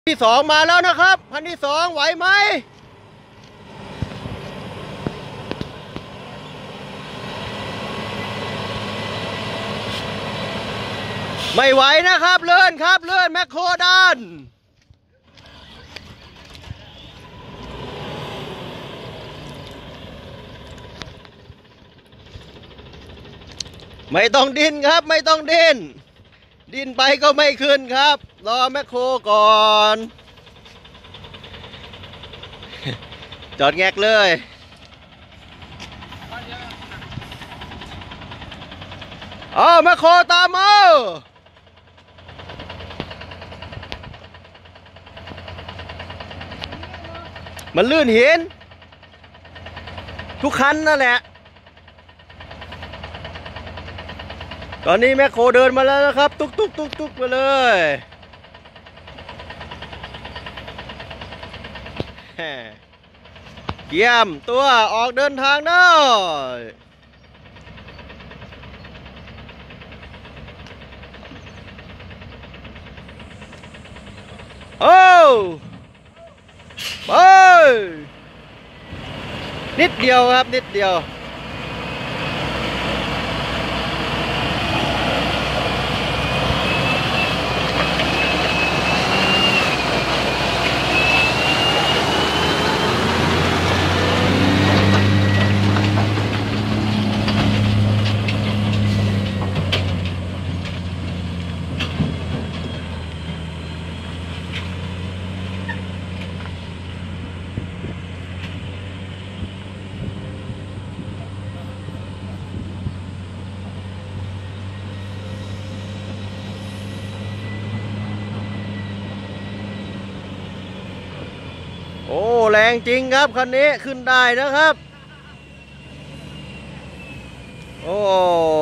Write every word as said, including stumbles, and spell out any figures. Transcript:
ที่สองมาแล้วนะครับคันที่สองไหวไหมไม่ไหวนะครับเลื่อนครับเลื่อนแมคโครดันไม่ต้องดิ้นครับไม่ต้องดิ้นดิ้นไปก็ไม่ขึ้นครับรอแมคโครก่อนจอดแงกเลยเอาแมคโครตามเอามันลื่นหินทุกคันนั่นแหละตอนนี้แมคโครเดินมาแล้วนะครับตุ๊กตุ๊กตุ๊กตุ๊กมาเลยเยี่ยมตัวออกเดินทางได้โอ้ไปนิดเดียวครับนิดเดียวโอ้แรงจริงครับคันนี้ขึ้นได้นะครับโอ้